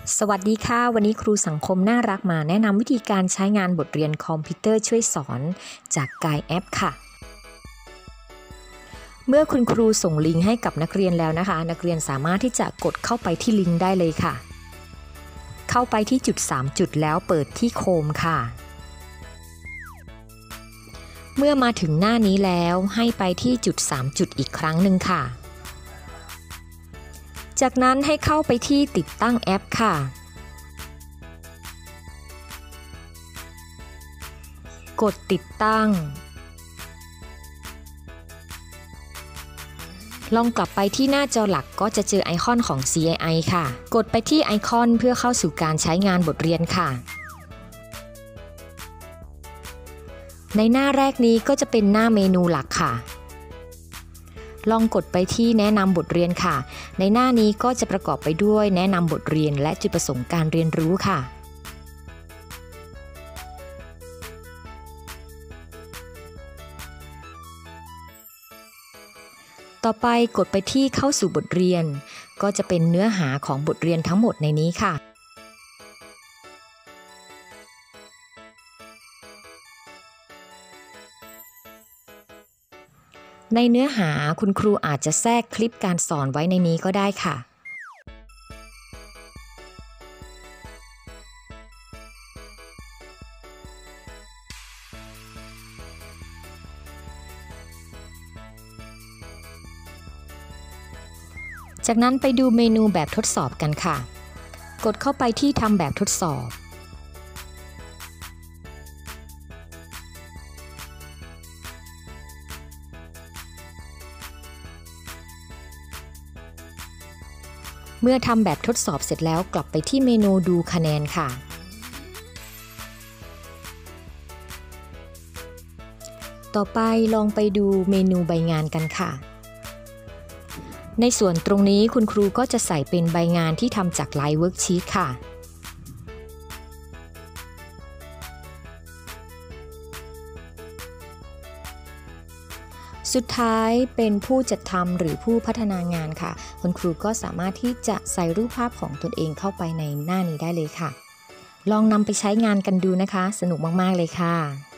สวัสดีค่ะวันนี้ครูสังคมน่ารักมาแนะนำวิธีการใช้งานบทเรียนคอมพิวเตอร์ช่วยสอนจากกายแอปค่ะเมื่อคุณครูส่งลิงก์ให้กับนักเรียนแล้วนะคะนักเรียนสามารถที่จะกดเข้าไปที่ลิงก์ได้เลยค่ะเข้าไปที่จุด3จุดแล้วเปิดที่โคมค่ะเมื่อมาถึงหน้านี้แล้วให้ไปที่จุด3จุดอีกครั้งหนึ่งค่ะจากนั้นให้เข้าไปที่ติดตั้งแอปค่ะกดติดตั้งลองกลับไปที่หน้าจอหลักก็จะเจอไอคอนของ CII ค่ะกดไปที่ไอคอนเพื่อเข้าสู่การใช้งานบทเรียนค่ะในหน้าแรกนี้ก็จะเป็นหน้าเมนูหลักค่ะลองกดไปที่แนะนำบทเรียนค่ะในหน้านี้ก็จะประกอบไปด้วยแนะนำบทเรียนและจุดประสงค์การเรียนรู้ค่ะต่อไปกดไปที่เข้าสู่บทเรียนก็จะเป็นเนื้อหาของบทเรียนทั้งหมดในนี้ค่ะในเนื้อหาคุณครูอาจจะแทรกคลิปการสอนไว้ในนี้ก็ได้ค่ะจากนั้นไปดูเมนูแบบทดสอบกันค่ะกดเข้าไปที่ทำแบบทดสอบเมื่อทำแบบทดสอบเสร็จแล้วกลับไปที่เมนูดูคะแนนค่ะต่อไปลองไปดูเมนูใบงานกันค่ะในส่วนตรงนี้คุณครูก็จะใส่เป็นใบงานที่ทำจากลายเวิร์กชีทค่ะสุดท้ายเป็นผู้จัดทำหรือผู้พัฒนางานค่ะคุณครูก็สามารถที่จะใส่รูปภาพของตนเองเข้าไปในหน้านี้ได้เลยค่ะลองนำไปใช้งานกันดูนะคะสนุกมากๆเลยค่ะ